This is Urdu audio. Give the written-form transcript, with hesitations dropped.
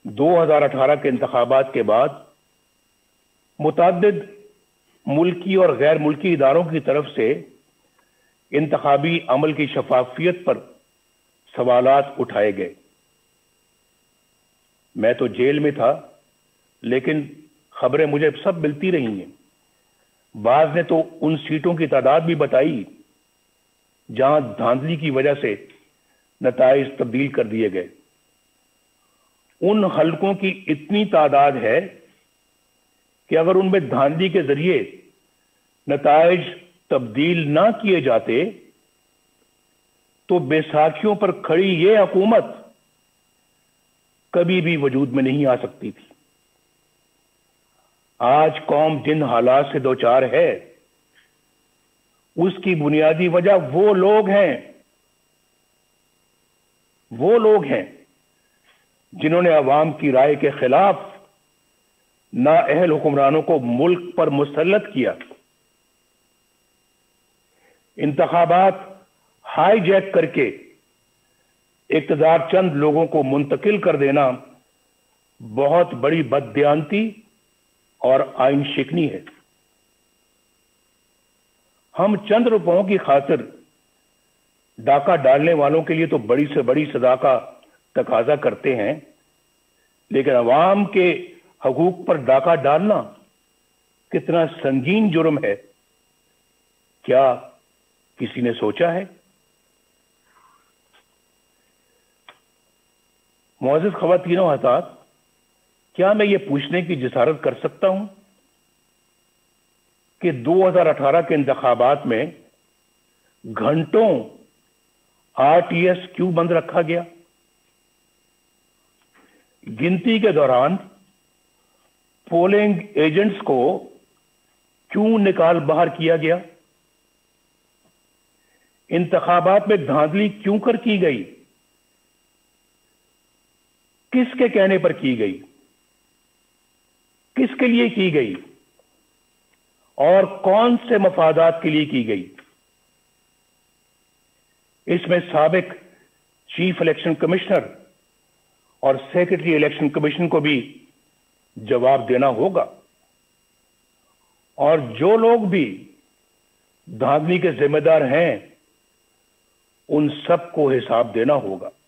2018 کے انتخابات کے بعد متعدد ملکی اور غیر ملکی اداروں کی طرف سے انتخابی عمل کی شفافیت پر سوالات اٹھائے گئے۔ میں تو جیل میں تھا، لیکن خبریں مجھے سب ملتی رہی ہیں۔ بعض نے تو ان سیٹوں کی تعداد بھی بتائی جہاں دھاندلی کی وجہ سے نتائج تبدیل کر دیے گئے۔ ان حلقوں کی اتنی تعداد ہے کہ اگر ان میں دھاندلی کے ذریعے نتائج تبدیل نہ کیے جاتے تو بیساکھیوں پر کھڑی یہ حکومت کبھی بھی وجود میں نہیں آ سکتی تھی۔ آج قوم جن حالات سے دوچار ہے اس کی بنیادی وجہ وہ لوگ ہیں جنہوں نے عوام کی رائے کے خلاف نااہل حکمرانوں کو ملک پر مسلط کیا۔ انتخابات ہائی جیک کر کے اقتدار چند لوگوں کو منتقل کر دینا بہت بڑی بددیانتی اور آئین شکنی ہے۔ ہم چند روپوں کی خاطر ڈاکہ ڈالنے والوں کے لیے تو بڑی سے بڑی سزا کا تقاضا کرتے ہیں، لیکن عوام کے حقوق پر ڈاکہ ڈالنا کتنا سنگین جرم ہے، کیا کسی نے سوچا ہے؟ معزز خواتین و حضرات، کیا میں یہ پوچھنے کی جسارت کر سکتا ہوں کہ 2018 کے انتخابات میں گھنٹوں RTS کیوں بند رکھا گیا؟ گنتی کے دوران پولنگ ایجنٹس کو کیوں نکال باہر کیا گیا؟ انتخابات میں دھاندلی کیوں کر کی گئی؟ کس کے کہنے پر کی گئی؟ کس کے لیے کی گئی؟ اور کون سے مفادات کے لیے کی گئی؟ اس میں سابق چیف الیکشن کمشنر اور سیکرٹری الیکشن کمیشن کو بھی جواب دینا ہوگا، اور جو لوگ بھی دھاندلی کے ذمہ دار ہیں ان سب کو حساب دینا ہوگا۔